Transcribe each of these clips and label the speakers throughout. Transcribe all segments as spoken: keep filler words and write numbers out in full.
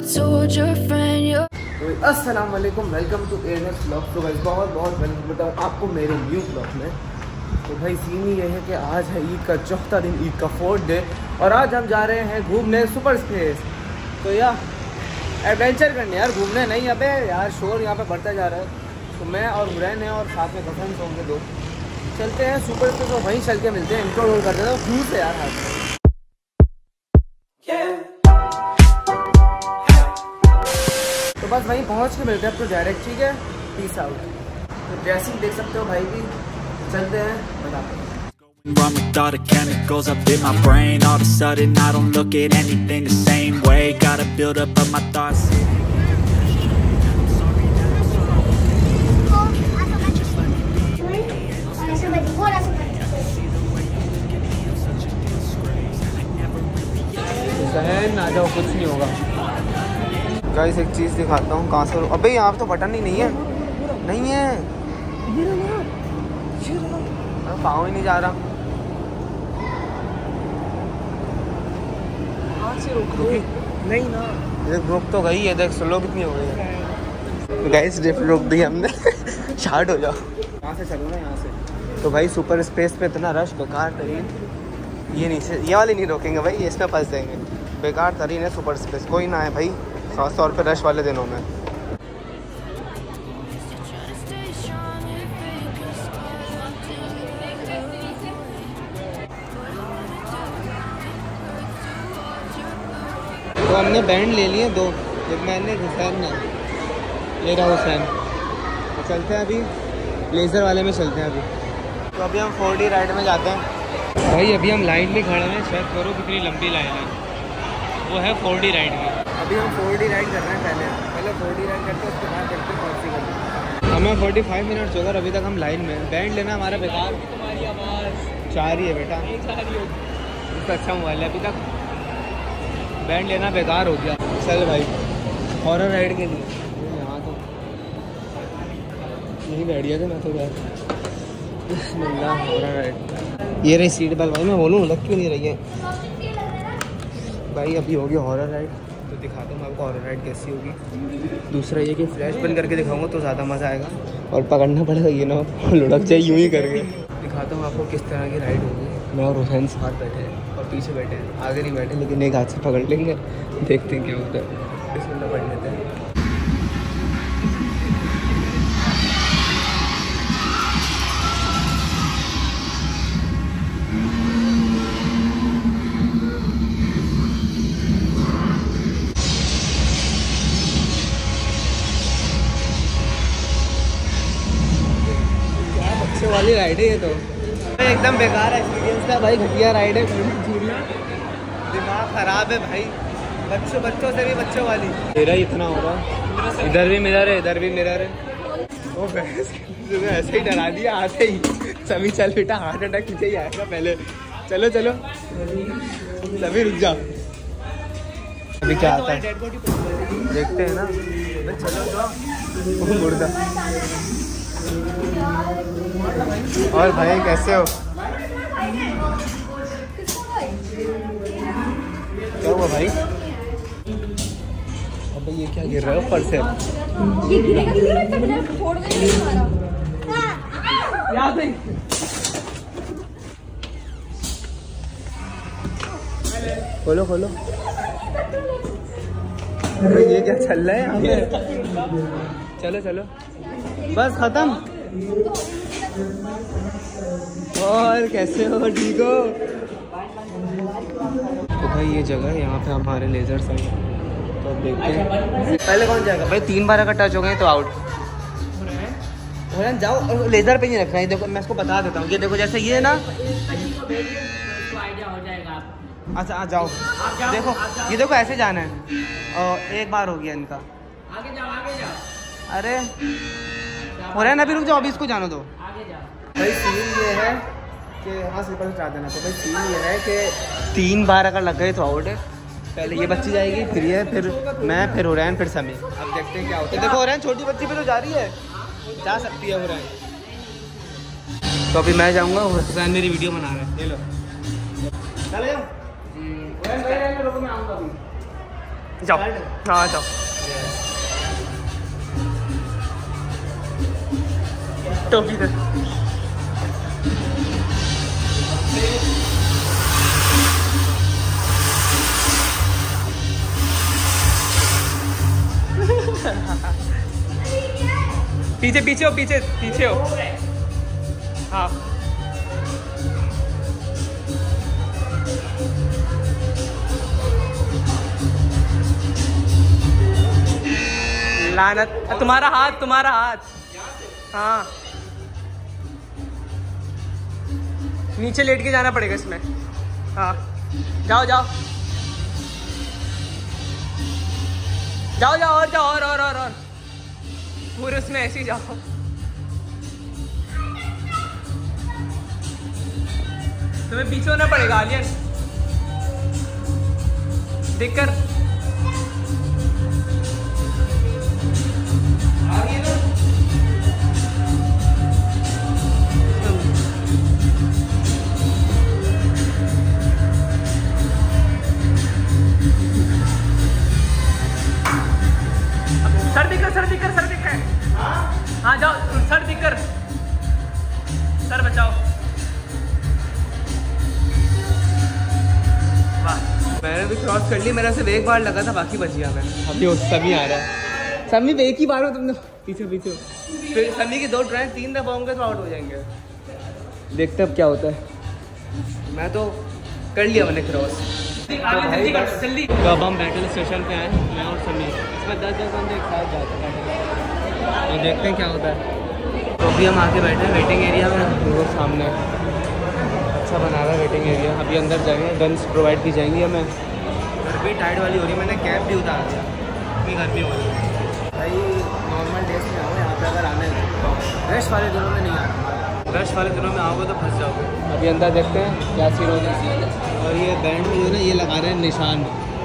Speaker 1: अस्सलाम वालेकुम, welcome to एयरनेक्स blog. तो भाई बहुत बहुत वेलकम बताऊँ आपको मेरे न्यू ब्लॉग में। तो भाई सीन ये है कि आज है ईद का चौथा दिन, ईद का फोर्थ डे, और आज हम जा रहे हैं घूमने सुपर स्पेस। तो यार एडवेंचर करने, यार घूमने नहीं। अबे यार शोर यहाँ पे बढ़ता जा रहा है। तो मैं और हुरैन है और साथ में कफन होंगे दो, चलते हैं सुपर स्पेस और वहीं चल के मिलते हैं। इंट्रो रोल कर देता हूँ दूर से यार हाथ। तो बस वहीं पहुंच के मिलते हैं तो डायरेक्ट, ठीक है, पीस आउट। तो ड्रेसिंग देख सकते हो भाई की, चलते हैं बताते हैं।
Speaker 2: Run with all the chemicals up in my brain. All of a sudden I don't look at anything the same way. Gotta build up of my thoughts.
Speaker 1: बहन आ जाओ, कुछ नहीं होगा। गाइस एक चीज़ दिखाता हूँ कहाँ से। अबे यहाँ पे तो बटन ही नहीं है, नहीं है, पाँव ही नहीं जा रहा। से रुक नहीं ना, देख रुक तो गई है, देख स्लो कितनी हो गई है। गाइस रुक दी हमने। शार्ट हो जाओ, यहाँ से चलो ना, यहाँ से। तो भाई सुपर स्पेस पे इतना रश, बेकार तरीन। ये नीचे ये वाले नहीं रोकेंगे भाई, ये इसमें फंस जाएंगे। बेकार तरीन है सुपर स्पेस, कोई ना है भाई, खास तौर पे रश वाले दिनों में। तो हमने बैंड ले लिए दो, जब मैंने हुसैन ने ले रहा हुसैन। तो चलते हैं अभी लेज़र वाले में, चलते हैं अभी। तो अभी हम फोर डी राइड में जाते हैं। भाई अभी हम लाइन में खड़े हैं, चेक करो कितनी लंबी लाइन है। वो है फोर डी राइड में। अभी हम फोर डी राइड कर रहे हैं, पहले पहले फोर डी राइड करते हैं, उसके बाद करते हैं कौन सी करते। हमें फोर्टी फाइव मिनट्स होगा, अभी तक हम लाइन में। बैंड लेना हमारा बेकार, तुम्हारी आवाज़ चाह रही है बेटा, इसका अच्छा मोबाइल है। अभी तक बैंड लेना बेकार हो गया। चल भाई हॉरर राइड के लिए यहाँ तो यही बैठ गया था मैं तो यार। बिस्मिल्लाह, हॉरर राइड। ये रही सीट बेल्ट। भाई मैं बोलूँ लग क्यों नहीं रही है भाई। अभी होगी हॉरर राइड, तो दिखाता हूँ आपको हॉरर राइड कैसी होगी। दूसरा ये कि फ्लैश बंद करके दिखाऊंगा तो ज़्यादा मज़ा आएगा, और पकड़ना पड़ेगा ये ना लुढ़क जाए यूँ ही करके। दिखाता हूँ आपको किस तरह की राइड होगी। मैं और हुसैन साथ बैठे हैं और पीछे बैठे हैं, आगे नहीं बैठे, लेकिन एक हाथ से पकड़ लेंगे, देखते हैं क्या होता है। बिस्मिल्लाह पढ़ लेते हैं। क्या बच्चे वाली राइड है ये तो, एकदम बेकार एक्सपीरियंस था भाई, घटिया राइड है। दिमाग ख़राब है भाई, बच्चों बच्चों से भी बच्चों वाली। मेरा इतना हो रहा, इधर भी मिरर है, इधर भी मिरर है। ओ तुमने ऐसे ही डरा दिया आते ही। सभी चल बेटा, हार्ट अटैक पीछे ही आएगा पहले। चलो चलो सभी रुक जा, अभी क्या आता है देखते हैं ना। चलो मुर्दा। और भाई कैसे हो? क्या हुआ भाई? अबे ये क्या गिर रहा है ऊपर से? ये गिरेगा गिरेगा, फोड़ देगा तुम्हारा। याद है? खोलो खोलो। अबे ये क्या चल रहा है यहाँ पे? चलो चलो बस खत्म। और कैसे हो? ठीक हो? तो भाई ये जगह है, यहाँ पे हमारे लेजर्स हैं, तो अब देखते हैं पहले कौन जाएगा। भाई तीन बार अगर टच हो गए तो आउट। जाओ, लेजर पे नहीं रखना है। देखो मैं इसको बता देता हूँ, ये देखो जैसे ये ना, अच्छा आ जाओ, देखो ये देखो ऐसे जाना है। और एक बार हो गया इनका, आगे जाओ आगे जाओ। अरे हो रहा है ना, अभी रुक जाओ, अभी इसको जानो दो। भाई सीन ये है कि हाँ स्लीपर से स्टार्ट देना। तो भाई सीन ये है कि तीन बार अगर लग गए तो आउट है। पहले ये बच्ची जाएगी, फिर ये, फिर मैं, फिर हुरैन, फिर समी। अब देखते हैं क्या होता है। देखो हुरैन छोटी बच्ची पे तो जा रही है, जा सकती है हुरैन। तो अभी मैं जाऊँगा, हुसैन मेरी वीडियो बना रहे हैं। ये लो चले जाओ, मैं आऊँगा अभी।
Speaker 3: जाओ हाँ जाओ। टोपी दे। पीछे पीछे हो पीछे पीछे हो। हाँ लानत, तुम्हारा हाथ तुम्हारा हाथ। हाँ नीचे लेट के जाना पड़ेगा इसमें। हाँ जाओ जाओ जाओ जाओ और जाओ और और और, और। पूरे उसमें ऐसे ही जाओ। तुम्हें पीछे होना पड़ेगा आलियन, देखकर। सर दिक्कर सर दिक्कर सर दिक्कर। हाँ जाओ सर दिक्कर, सर बचाओ। वाह मैंने भी क्रॉस कर ली, मेरा सिर्फ एक बार लगा था, बाकी बच गया मैं।
Speaker 1: अभी वो सभी आ रहा है।
Speaker 3: समी एक ही बार हो तुमने।
Speaker 1: पीछे पीछे
Speaker 3: फिर समी की दो ट्राई तीन दफा होंगे तो आउट हो जाएंगे।
Speaker 1: देखते अब क्या होता है।
Speaker 3: मैं तो कर लिया मैंने क्रॉस।
Speaker 1: तो भाई बस जल्दी। तो अब हम बैटल स्टेशन पे आए, मैं और समी। इसमें दस दस बंदे एक साथ जाते हैं, तो देखते हैं क्या होता है। तो अभी हम आके बैठे हैं वेटिंग एरिया में, वो सामने अच्छा बना रहा है वेटिंग एरिया। अभी अंदर जाएंगे, गन्स प्रोवाइड की जाएंगी हमें। गर्मी टाइट वाली हो रही है, मैंने कैब भी उतार दिया, इतनी गर्मी हो रही है भाई। नॉर्मल डेज में आओ यहाँ पे, अगर आने रश वाले दिनों में नहीं आना। रश वाले दिनों में आओगे तो फंस जाओगे। अभी अंदर देखते हैं क्या सीन होगा। और ये बैंड में जो है ना, ये लगा रहे हैं निशान,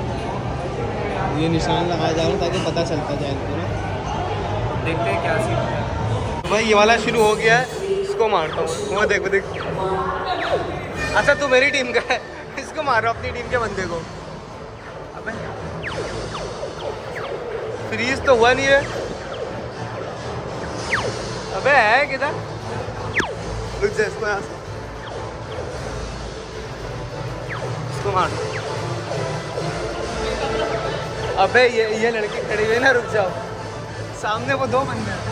Speaker 1: ये निशान लगाया जा रहा है ताकि पता चलता जाए इनको ना। देखते हैं क्या सीन होता है। भाई ये वाला शुरू हो गया है, इसको मारता हूँ। वो देखो देख, अच्छा तू मेरी टीम का है, इसको मार रहा हूँ अपनी टीम के बंदे को। अबे फ्रीज तो हुआ नहीं है। अबे है किधर? रुक जा, इसको यहाँ से इसको मार। अबे ये ये लड़की खड़ी हुई ना, रुक जाओ। सामने वो दो बंदे हैं।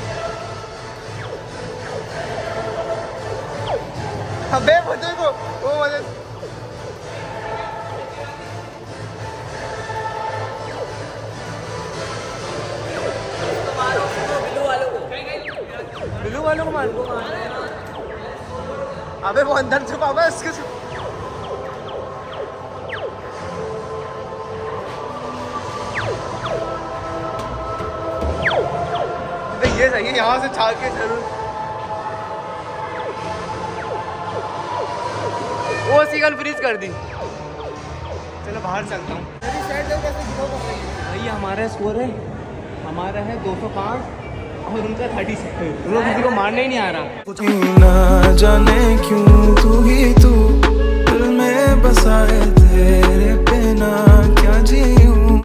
Speaker 1: अबे वो देखो वो मदद। बिल्लू वालों को मार। अबे वो अंदर छुपा हुआ है, उसके ये सही है, यहाँ से छाल के जरूर। वो सीगन फ्रीज कर दी। चलो बाहर चलता हूँ। भाई हमारा स्कोर है, हमारा है दो सौ पाँच और उनका तीस। उनको किसी को मारना ही नहीं आ रहा।
Speaker 4: ना जाने क्यों तू ही तू दिल में बसाए, तेरे बिना क्या जी